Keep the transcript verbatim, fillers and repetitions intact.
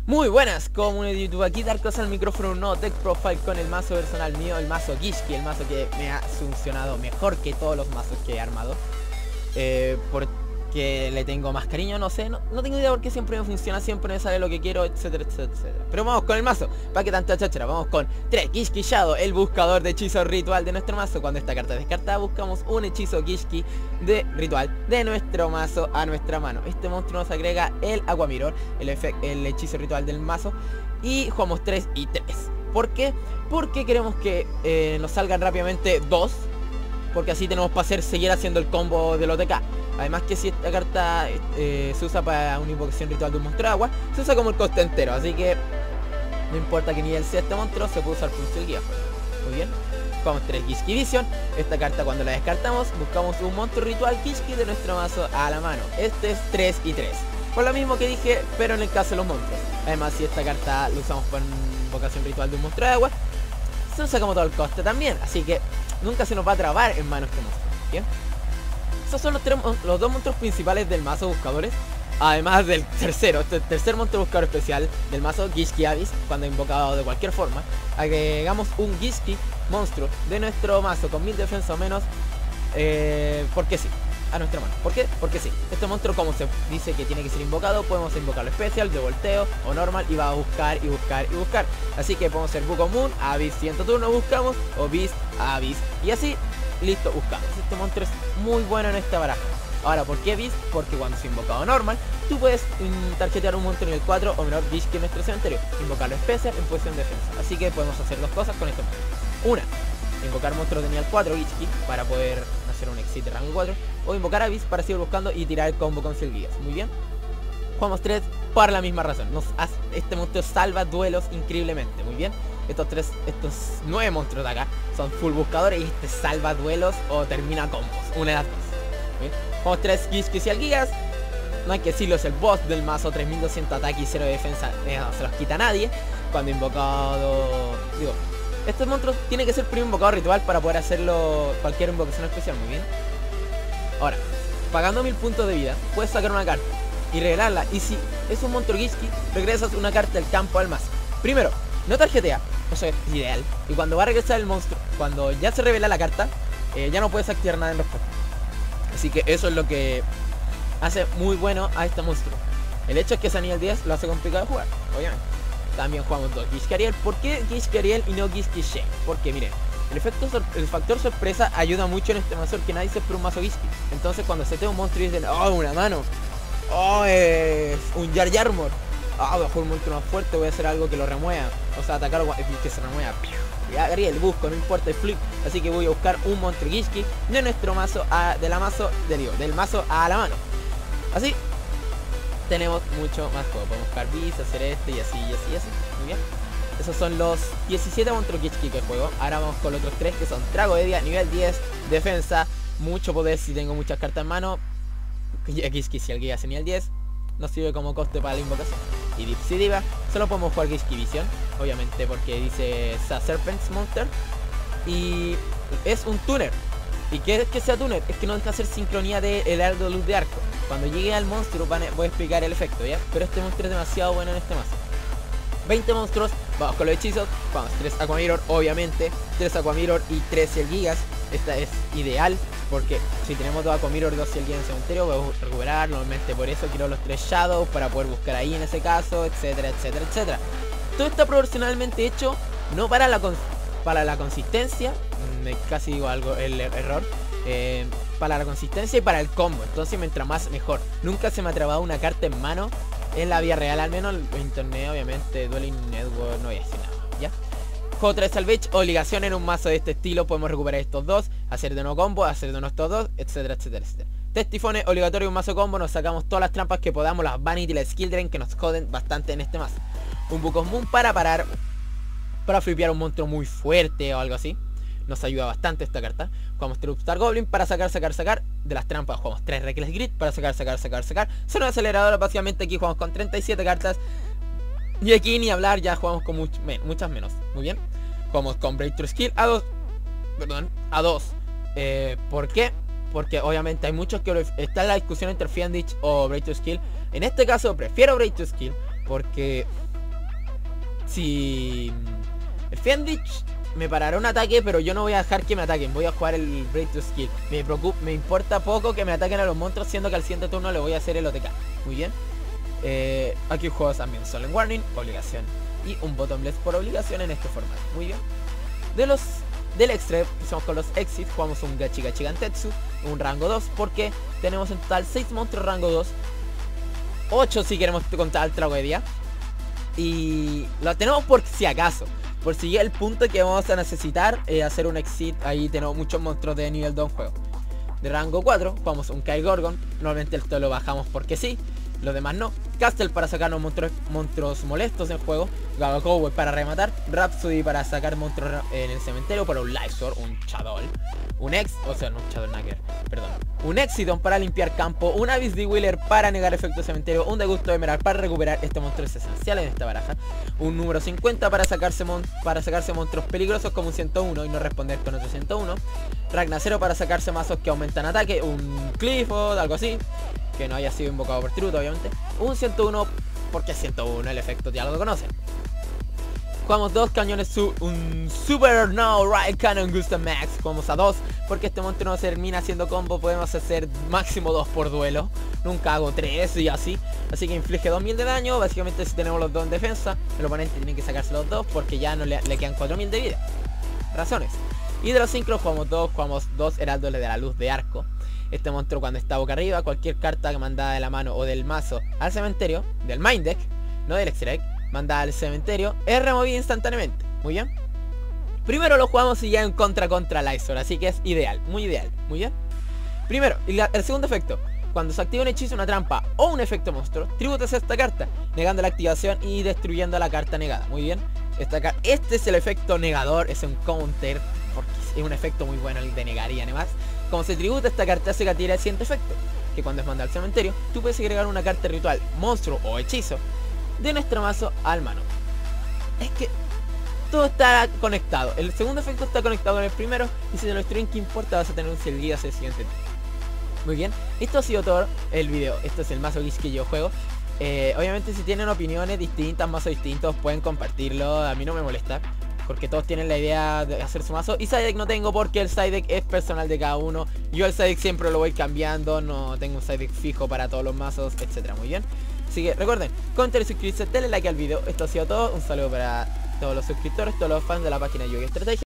Muy buenas, comunidad de YouTube, aquí Darkos al micrófono, un nuevo Tech Profile con el mazo personal mío, el mazo Gishki, el mazo que me ha funcionado mejor que todos los mazos que he armado. Eh, porque le tengo más cariño, no sé, no, no tengo idea porque siempre me funciona, siempre me sale lo que quiero, etcétera, etcétera, etcétera. Pero vamos con el mazo, para que tanta cháchara, vamos con tres Gishki Shadow, el buscador de hechizo ritual de nuestro mazo. Cuando esta carta es descartada, buscamos un hechizo Gishki de ritual de nuestro mazo a nuestra mano. Este monstruo nos agrega el Aqua Mirror, el, el hechizo ritual del mazo, y jugamos tres y tres. ¿Por qué? Porque queremos que eh, nos salgan rápidamente dos, porque así tenemos para hacer, seguir haciendo el combo del O T K. Además que si esta carta eh, se usa para una invocación ritual de un monstruo de agua, se usa como el coste entero, así que no importa que nivel sea este monstruo, se puede usar por el guía. Muy bien, jugamos tres Gishki Vision. Esta carta cuando la descartamos, buscamos un monstruo ritual Gishki de nuestro mazo a la mano. Este es tres y tres, por lo mismo que dije, pero en el caso de los monstruos. Además, si esta carta la usamos para invocación ritual de un monstruo de agua, se usa como todo el coste también, así que nunca se nos va a trabar en mano este monstruo. ¿Bien? Esos son los, tres, los dos monstruos principales del mazo buscadores. Además del tercero, este tercer monstruo buscador especial del mazo, Gishki Abyss, cuando invocado de cualquier forma. Agregamos un Gishki monstruo de nuestro mazo con mil defensa o menos, eh, porque sí, a nuestra mano. ¿Por qué? Porque sí. Este monstruo, como se dice que tiene que ser invocado, podemos invocarlo especial, de volteo o normal, y va a buscar y buscar y buscar. Así que podemos ser Buco Moon, Abyss, siguiente turno buscamos, o Beast, Abyss, y así, listo, buscamos. Este monstruo es muy bueno en esta baraja. Ahora, ¿por qué Beast? Porque cuando se invocado normal, tú puedes mm, tarjetear un monstruo en el cuatro o menor Gishki en nuestro cementerio, invocarlo especial en posición de defensa. Así que podemos hacer dos cosas con este monstruo. Una, invocar monstruos de nivel cuatro Gishki para poder hacer un exit de rango cuatro, o invocar Abyss para seguir buscando y tirar el combo con Silguías. Muy bien, jugamos tres por la misma razón. Nos hace, este monstruo salva duelos increíblemente. Muy bien, estos tres, estos nueve monstruos de acá son full buscadores y este salva duelos o termina combos, una de las dos. Bien, jugamos tres Gishki y Silguías. No hay que decirlo, es el boss del mazo, tres mil doscientos ataque y cero de defensa, eh, no se los quita a nadie cuando invocado. Digo, este monstruo tiene que ser primero invocado ritual para poder hacerlo cualquier invocación especial. Muy bien. Ahora, pagando mil puntos de vida, puedes sacar una carta y regalarla. Y si es un monstruo Gishki, regresas una carta del campo al mazo. Primero, no tarjetea, eso es ideal. Y cuando va a regresar el monstruo, cuando ya se revela la carta, eh, ya no puedes activar nada en respuesta. Así que eso es lo que hace muy bueno a este monstruo. El hecho es que sea nivel diez lo hace complicado de jugar, obviamente. También jugamos dos Gishki Ariel. ¿Por qué Gishki Ariel y no Gishki Shane? Porque miren, el, efecto el factor sorpresa ayuda mucho en este mazo, que nadie se espera un mazo Gishki. Entonces cuando se te un monstruo y dicen, oh, una mano, oh, es un Jar Jar Mor, ah, oh, bajo un monstruo más fuerte, voy a hacer algo que lo remueva, o sea, atacar que se remueva. Y Ariel busco, no importa el flip, así que voy a buscar un monstruo Gishki de nuestro mazo a, de la mazo de digo, del mazo a la mano. Así tenemos mucho más juego. Podemos buscar Beast, hacer este y así y así y así. Muy bien. Esos son los diecisiete monstruos Gishki que juego. Ahora vamos con los otros tres, que son Tragoedia, nivel diez, defensa, mucho poder si tengo muchas cartas en mano. Gishki si alguien hace nivel diez, nos sirve como coste para la invocación. Y Dipsy Diva, solo podemos jugar Gishki Vision, obviamente porque dice Serpent's Monster. Y es un tuner. ¿Y qué es que sea tuner? Es que no deja hacer sincronía de el heraldo de luz de arco. Cuando llegue al monstruo voy a explicar el efecto, ¿ya? Pero este monstruo es demasiado bueno en este mazo. veinte monstruos, vamos con los hechizos. Vamos, tres Aqua Mirror, obviamente, tres Aqua Mirror y tres Ciel Gigas. Esta es ideal, porque si tenemos dos Aqua Mirror y dos Ciel Gigas en el cementerio, podemos recuperar. Normalmente por eso quiero los tres Shadows, para poder buscar ahí en ese caso, etcétera, etcétera, etcétera. Todo está proporcionalmente hecho, no para la, para la consistencia, me casi digo algo, el error, eh, para la consistencia y para el combo. Entonces mientras más mejor. Nunca se me ha trabado una carta en mano en la vida real, al menos en torneo, obviamente. Dueling Network, no voy a decir nada, ¿ya? Juego tres Salvage, obligación en un mazo de este estilo. Podemos recuperar estos dos, hacer de nuevo combo, hacer de nuevo estos dos, etcétera, etcétera, etcétera. Testifones, obligatorio un mazo combo. Nos sacamos todas las trampas que podamos, las Vanity y la Skill Drain, que nos joden bastante en este mazo. Un Buco Moon para parar, para flipear un monstruo muy fuerte o algo así. Nos ayuda bastante esta carta. Jugamos tres Star Goblin para sacar, sacar, sacar de las trampas. Jugamos tres Reckless Grid para sacar, sacar, sacar, sacar. Son aceleradores, básicamente aquí jugamos con treinta y siete cartas. Y aquí ni hablar, ya jugamos con much, men, muchas menos. Muy bien. Jugamos con Breakthrough Skill a dos. Perdón, a dos. Eh, ¿Por qué? Porque obviamente hay muchos que está en la discusión entre Fiendich o Breakthrough Skill. En este caso prefiero Breakthrough Skill porque si el Fendich me parará un ataque, pero yo no voy a dejar que me ataquen. Voy a jugar el Break to Skill. Me preocupa, me importa poco que me ataquen a los monstruos, siendo que al siguiente turno le voy a hacer el O T K. Muy bien. Eh, aquí juego también Solemn Warning, obligación. Y un Bottomless por obligación en este formato. Muy bien. De los del extra, empezamos con los Exit. Jugamos un Gachi Gachi Gantetsu, un rango dos, porque tenemos en total seis monstruos rango dos. ocho si queremos contar el tragedia. Y lo tenemos por si acaso. Por si llega el punto que vamos a necesitar eh, hacer un exit. Ahí tenemos muchos monstruos de nivel dos en juego. De rango cuatro, vamos a un Kyle Gorgon. Normalmente esto lo bajamos porque sí. Los demás no. Castle para sacarnos monstruos, monstruos molestos en juego. Gaga Cowboy para rematar. Rhapsody para sacar monstruos en el cementerio. Para un Life Sword, un Chadol. Un Ex, o sea, no un Chadol Nacker, perdón. Un Exidon para limpiar campo. Un Abyss de Wheeler para negar efecto cementerio. Un Degusto Emerald para recuperar. Este monstruo es esencial en esta baraja. Un número cincuenta para sacarse, mon para sacarse monstruos peligrosos como un ciento uno y no responder con otro ciento uno. Ragnacero para sacarse mazos que aumentan ataque. Un Clifford, algo así, que no haya sido invocado por Truth, obviamente. Un ciento uno, porque es ciento uno, el efecto ya lo conocen. Jugamos dos cañones, su un Super No Right Cannon Gusta Max. Jugamos a dos, porque este monstruo no termina haciendo combo. Podemos hacer máximo dos por duelo. Nunca hago tres y así. Así que inflige dos mil de daño. Básicamente si tenemos los dos en defensa, el oponente tiene que sacarse los dos, porque ya no le, le quedan cuatro mil de vida. Razones. Y de los sincros jugamos dos, jugamos dos Heraldos de la Luz de Arco. Este monstruo cuando está boca arriba, cualquier carta que mandada de la mano o del mazo al cementerio, del Mind Deck, no del Extra Deck, mandada al cementerio, es removida instantáneamente. Muy bien. Primero lo jugamos y ya en contra contra Lysor, así que es ideal, muy ideal. Muy bien. Primero, y la, el segundo efecto. Cuando se activa un hechizo, una trampa o un efecto monstruo, tributas a esta carta, negando la activación y destruyendo la carta negada. Muy bien. Esta, este es el efecto negador, es un counter, porque es un efecto muy bueno el de negar y además, como se tributa esta carta, hace que tire el siguiente efecto, que cuando es mandado al cementerio, tú puedes agregar una carta ritual, monstruo o hechizo de nuestro mazo al mano. Es que todo está conectado. El segundo efecto está conectado con el primero, y si te lo destruyen, ¿qué importa? Vas a tener un seguido hacia el siguiente. Muy bien, esto ha sido todo el video. Esto es el mazo Geeks que yo juego. Eh, obviamente si tienen opiniones distintas, mazos distintos, pueden compartirlo. A mí no me molesta, porque todos tienen la idea de hacer su mazo. Y side deck no tengo, porque el side deck es personal de cada uno. Yo el side deck siempre lo voy cambiando. No tengo un side deck fijo para todos los mazos, etcétera. Muy bien. Así que recuerden, comentar y suscribirse, denle like al video. Esto ha sido todo. Un saludo para todos los suscriptores, todos los fans de la página Yu-Gi-Oh! Estrategia.